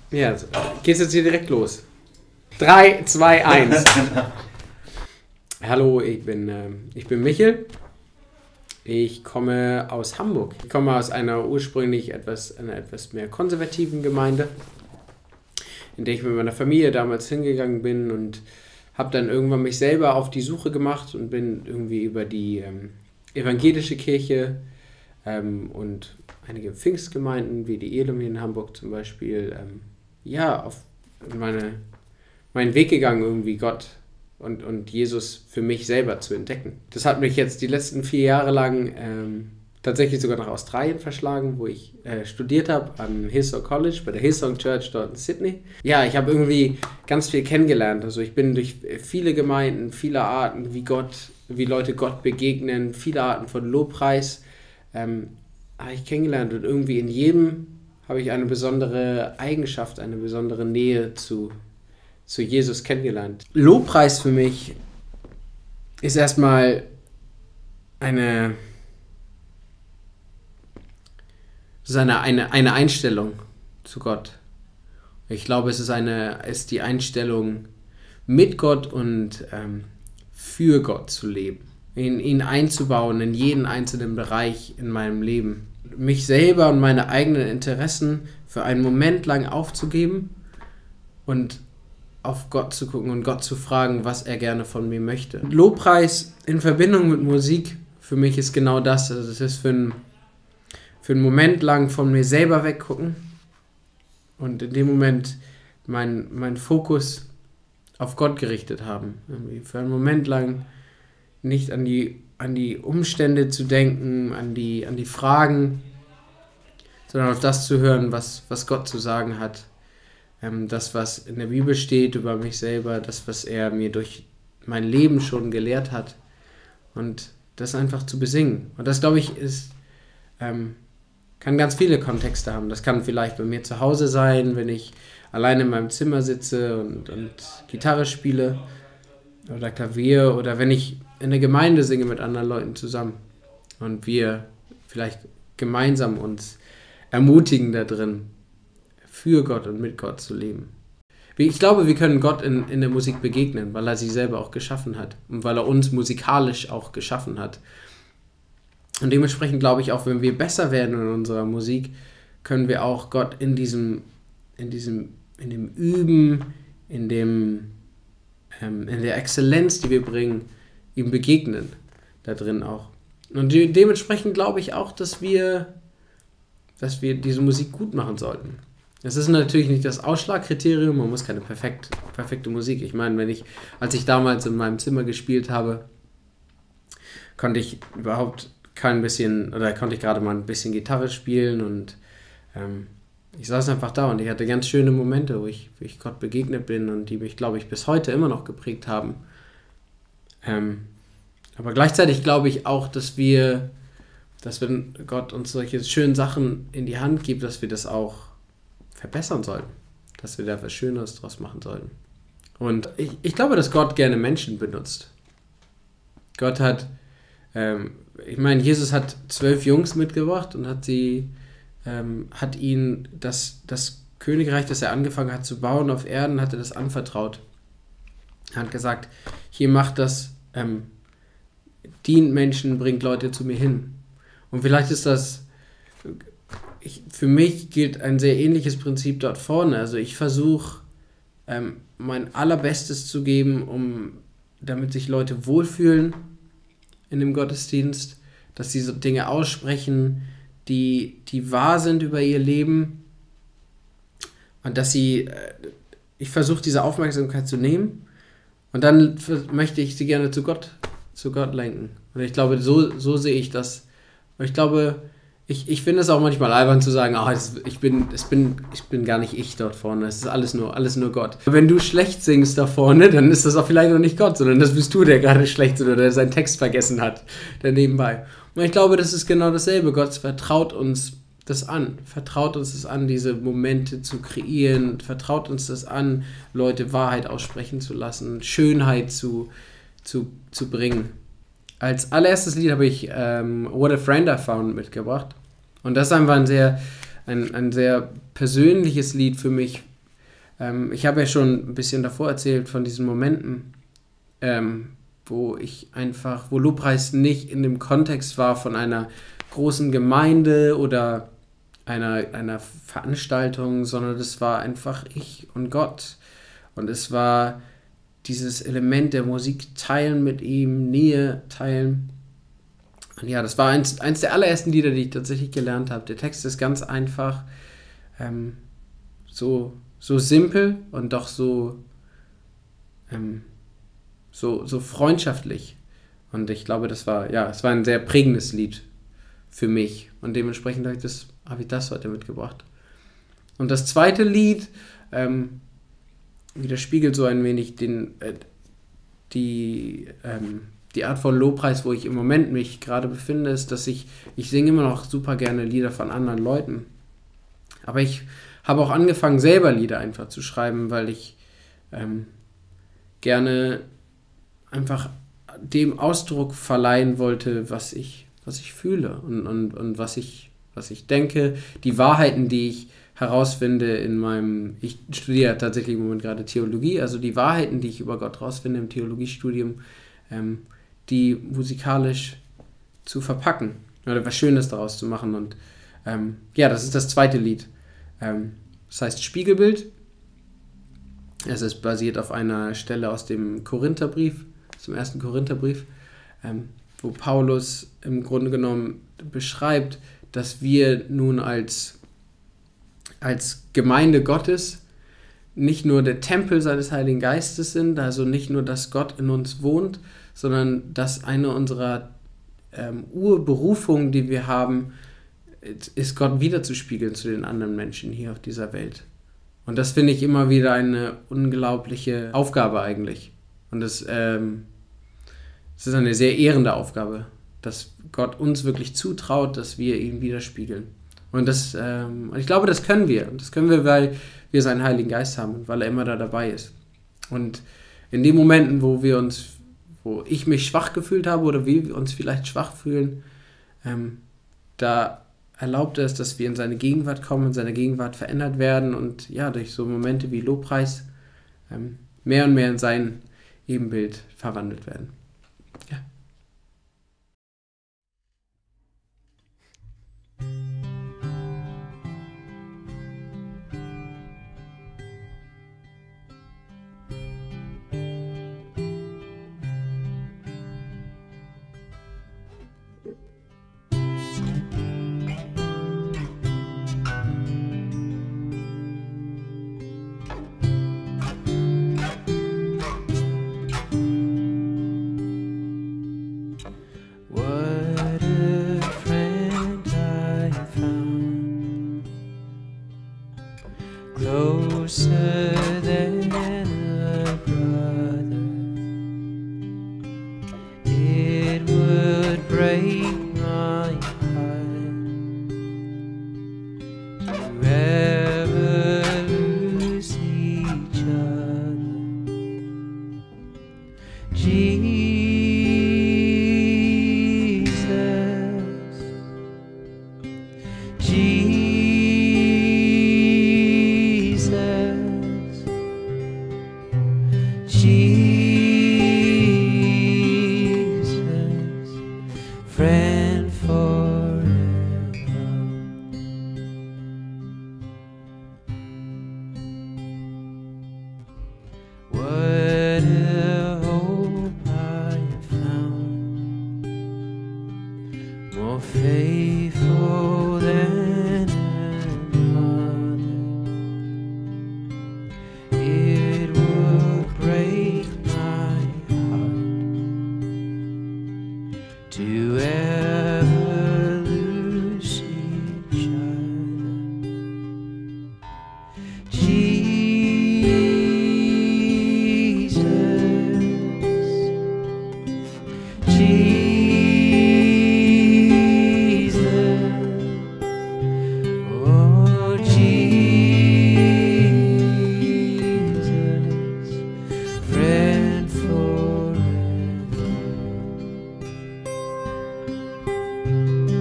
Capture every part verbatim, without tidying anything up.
Ja, also, geht's jetzt hier direkt los. drei, zwei, eins. Hallo, ich bin, äh, ich bin Michel. Ich komme aus Hamburg. Ich komme aus einer ursprünglich etwas, einer etwas mehr konservativen Gemeinde, in der ich mit meiner Familie damals hingegangen bin und habe dann irgendwann mich selber auf die Suche gemacht und bin irgendwie über die ähm, evangelische Kirche ähm, und einige Pfingstgemeinden, wie die Elim hier in Hamburg zum Beispiel, ähm, ja, auf meine, meinen Weg gegangen, irgendwie Gott und, und Jesus für mich selber zu entdecken. Das hat mich jetzt die letzten vier Jahre lang ähm, tatsächlich sogar nach Australien verschlagen, wo ich äh, studiert habe, am Hillsong College, bei der Hillsong Church dort in Sydney. Ja, ich habe irgendwie ganz viel kennengelernt. Also ich bin durch viele Gemeinden, viele Arten, wie Gott, wie Leute Gott begegnen, viele Arten von Lobpreis, ähm, habe ich kennengelernt. Und irgendwie in jedem habe ich eine besondere Eigenschaft, eine besondere Nähe zu, zu Jesus kennengelernt. Lobpreis für mich ist erstmal eine, ist eine, eine, eine Einstellung zu Gott. Ich glaube, es ist, eine, ist die Einstellung, mit Gott und ähm, für Gott zu leben. In ihn einzubauen in jeden einzelnen Bereich in meinem Leben. Mich selber und meine eigenen Interessen für einen Moment lang aufzugeben und auf Gott zu gucken und Gott zu fragen, was er gerne von mir möchte. Lobpreis in Verbindung mit Musik für mich ist genau das. Also das ist für, ein, für einen Moment lang von mir selber weggucken und in dem Moment meinen mein Fokus auf Gott gerichtet haben. Irgendwie für einen Moment lang nicht an die, an die Umstände zu denken, an die, an die Fragen, sondern auf das zu hören, was, was Gott zu sagen hat. Ähm, das, was in der Bibel steht über mich selber, das, was er mir durch mein Leben schon gelehrt hat. Und das einfach zu besingen. Und das, glaube ich, ist, ähm, kann ganz viele Kontexte haben. Das kann vielleicht bei mir zu Hause sein, wenn ich alleine in meinem Zimmer sitze und, und Gitarre spiele oder Klavier, oder wenn ich in der Gemeinde singe mit anderen Leuten zusammen und wir vielleicht gemeinsam uns ermutigen da drin, für Gott und mit Gott zu leben. Ich glaube, wir können Gott in, in der Musik begegnen, weil er sie selber auch geschaffen hat und weil er uns musikalisch auch geschaffen hat. Und dementsprechend glaube ich auch, wenn wir besser werden in unserer Musik, können wir auch Gott in diesem, in diesem, in dem Üben, in dem, ähm, in der Exzellenz, die wir bringen, ihm begegnen, da drin auch. Und de- dementsprechend glaube ich auch, dass wir, dass wir diese Musik gut machen sollten. Das ist natürlich nicht das Ausschlagkriterium, man muss keine perfekt, perfekte Musik. Ich meine, wenn ich, als ich damals in meinem Zimmer gespielt habe, konnte ich überhaupt kein bisschen, oder konnte ich gerade mal ein bisschen Gitarre spielen und ähm, ich saß einfach da und ich hatte ganz schöne Momente, wo ich, wo ich Gott begegnet bin und die mich, glaube ich, bis heute immer noch geprägt haben. Ähm, aber gleichzeitig glaube ich auch, dass wir, dass wenn Gott uns solche schönen Sachen in die Hand gibt, dass wir das auch verbessern sollten. Dass wir da was Schöneres draus machen sollten. Und ich, ich glaube, dass Gott gerne Menschen benutzt. Gott hat, ähm, ich meine, Jesus hat zwölf Jungs mitgebracht und hat sie, ähm, hat ihnen das, das Königreich, das er angefangen hat zu bauen auf Erden, hat er das anvertraut. Er hat gesagt, hier macht das, ähm, dient Menschen, bringt Leute zu mir hin. Und vielleicht ist das, ich, für mich gilt ein sehr ähnliches Prinzip dort vorne. Also ich versuche, ähm, mein Allerbestes zu geben, um, damit sich Leute wohlfühlen in dem Gottesdienst, dass sie so Dinge aussprechen, die, die wahr sind über ihr Leben und dass sie, äh, ich versuche diese Aufmerksamkeit zu nehmen und dann möchte ich sie gerne zu Gott, zu Gott lenken. Und ich glaube, so, so sehe ich das. Und ich glaube, ich, ich finde es auch manchmal albern zu sagen, oh, das, ich, bin, das bin, ich bin gar nicht ich dort vorne, es ist alles nur, alles nur Gott. Wenn du schlecht singst da vorne, dann ist das auch vielleicht noch nicht Gott, sondern das bist du, der gerade schlecht ist oder der seinen Text vergessen hat, der nebenbei. Und ich glaube, das ist genau dasselbe. Gott vertraut uns das an, vertraut uns das an, diese Momente zu kreieren, vertraut uns das an, Leute Wahrheit aussprechen zu lassen, Schönheit zu, zu, zu bringen. Als allererstes Lied habe ich ähm, What a Friend I Found mitgebracht. Und das ist einfach ein sehr, ein, ein sehr persönliches Lied für mich, Ähm, ich habe ja schon ein bisschen davor erzählt von diesen Momenten, ähm, wo ich einfach, wo Lobpreis nicht in dem Kontext war von einer großen Gemeinde oder einer, einer Veranstaltung, sondern das war einfach ich und Gott. Und es war dieses Element der Musik teilen mit ihm, Nähe teilen. Und ja, das war eins, eins der allerersten Lieder, die ich tatsächlich gelernt habe. Der Text ist ganz einfach, ähm, so, so simpel und doch so, ähm, so, so freundschaftlich. Und ich glaube, das war, ja, es war ein sehr prägendes Lied für mich. Und dementsprechend habe ich das, habe ich das heute mitgebracht. Und das zweite Lied ähm, widerspiegelt so ein wenig den, äh, die, ähm, die Art von Lobpreis, wo ich im Moment mich gerade befinde, ist, dass ich, ich singe immer noch super gerne Lieder von anderen Leuten. Aber ich habe auch angefangen, selber Lieder einfach zu schreiben, weil ich ähm, gerne einfach dem Ausdruck verleihen wollte, was ich, was ich fühle und, und, und was ich, was ich denke, die Wahrheiten, die ich herausfinde in meinem, ich studiere tatsächlich im Moment gerade Theologie, also die Wahrheiten, die ich über Gott herausfinde im Theologiestudium, ähm, die musikalisch zu verpacken oder was Schönes daraus zu machen. Und ähm, ja, das ist das zweite Lied. Ähm, das heißt Spiegelbild. Es ist basiert auf einer Stelle aus dem Korintherbrief, zum ersten Korintherbrief, ähm, wo Paulus im Grunde genommen beschreibt, dass wir nun als, als Gemeinde Gottes nicht nur der Tempel seines Heiligen Geistes sind, also nicht nur, dass Gott in uns wohnt, sondern dass eine unserer ähm, Urberufungen, die wir haben, ist, Gott wiederzuspiegeln zu den anderen Menschen hier auf dieser Welt. Und das finde ich immer wieder eine unglaubliche Aufgabe eigentlich. Und das, ähm, das ist eine sehr ehrende Aufgabe, dass Gott uns wirklich zutraut, dass wir ihn widerspiegeln. Und das, ähm, ich glaube, das können wir. Und das können wir, weil wir seinen Heiligen Geist haben und weil er immer da dabei ist. Und in den Momenten, wo wir uns, wo ich mich schwach gefühlt habe oder wir uns vielleicht schwach fühlen, ähm, da erlaubt es, dass wir in seine Gegenwart kommen, in seine Gegenwart verändert werden und ja, durch so Momente wie Lobpreis ähm, mehr und mehr in sein Ebenbild verwandelt werden. Ja. Closer than a brother, it would break my heart to ever lose each other. Jesus, Jesus. Jesus, friend forever. What a hope I found, more faithful than another. It would break my heart to ever lose each other. Jesus, Jesus, oh Jesus, friend forever.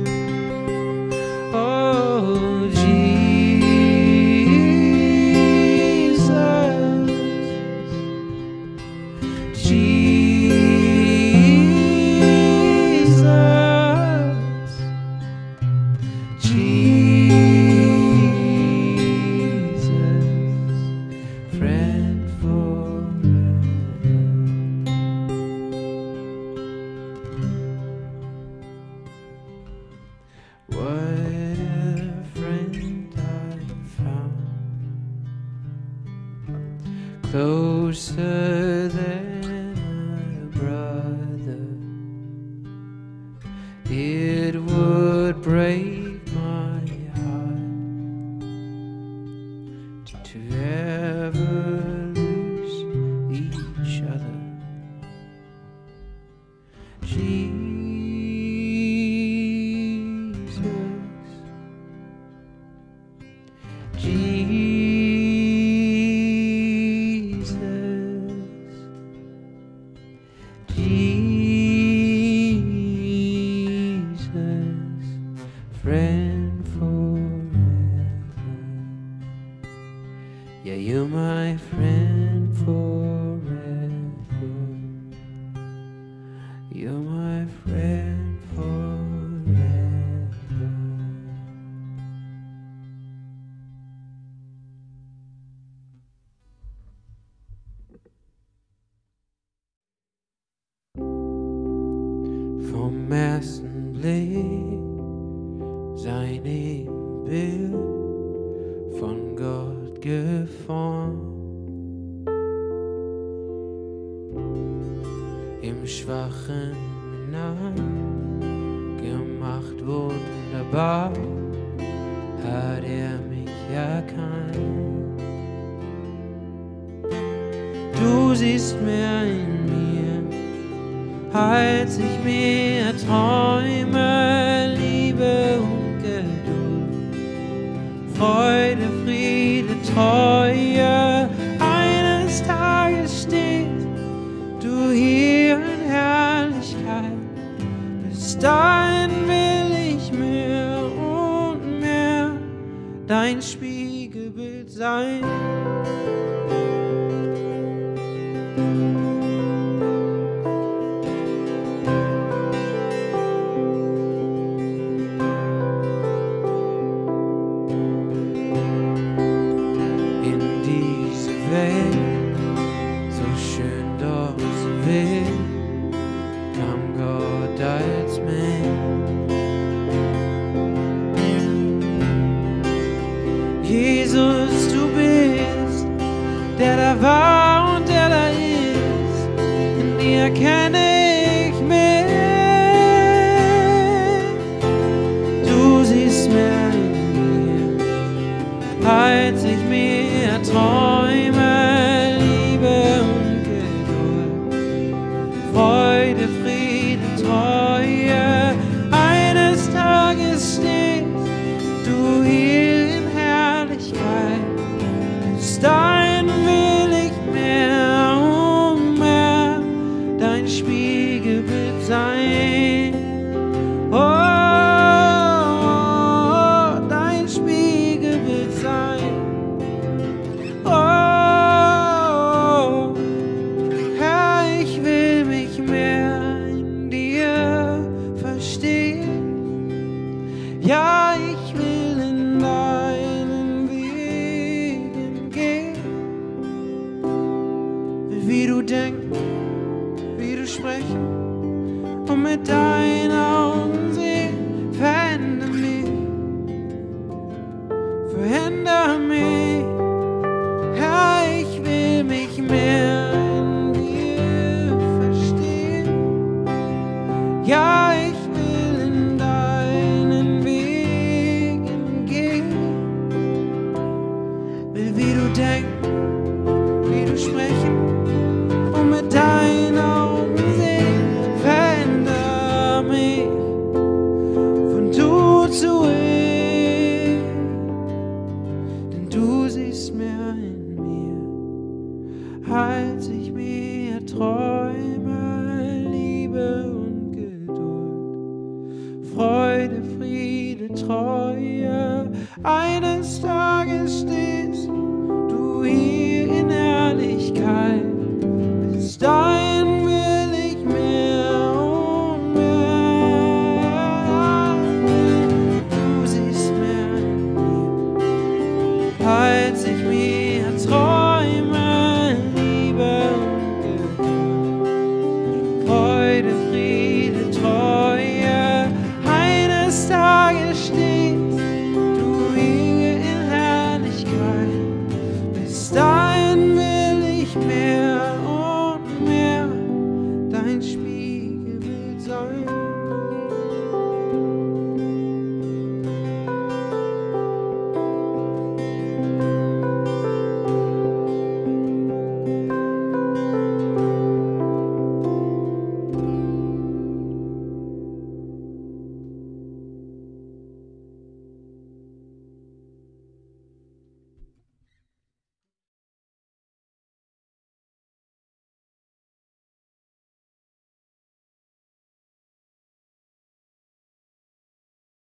Oh Jesus. closer than a brother. It would break my heart to ever lose each other. Jesus, Jesus, Jesus, friend forever. Yeah, you're my friend forever. You're my friend forever. Vom ersten Blick sein Ebenbild von Gott geformt. Im schwachen Namen gemacht wunderbar, hat er mich erkannt. Du siehst mehr in mir, als ich mir träume, Liebe und Geduld, Freude, Friede, Treue. Eines Tages stehst du hier in Herrlichkeit. Bis dahin will ich mehr und mehr dein Spiegelbild sein. In diese Welt, so schön doch sie will, kam Gott als Mensch. Jesus, du bist, der da war und der da ist, in dir kenne ich mich. Du siehst mehr in mir, als ich mir träume, Liebe und Geduld, Freude, Friede, Treue. Eines Tages stehst du hier in Herrlichkeit. Bis dahin will ich mehr und mehr dein Spiegelbild sein. Oh, dein Spiegelbild sein. Oh, Herr, ich will mich mehr in dir verstehen. Ja, ich will in deinen Wegen gehen. Wie du denkst, wie du sprichst und mit deinen Augen sehen. Veränder mich, veränder mich. Ja, ich will mich mehr in dir verstehen. Ja, ich will in deinen Wegen gehen. Will wie du denkst, wie du sprichst und mit deinen Augen sehen. Veränder mich von du zu ich, denn du siehst mehr in mir, als ich mir träume, Liebe und Geduld, Freude, Friede, Treue. Eines Tages stehst du hier in Herrlichkeit.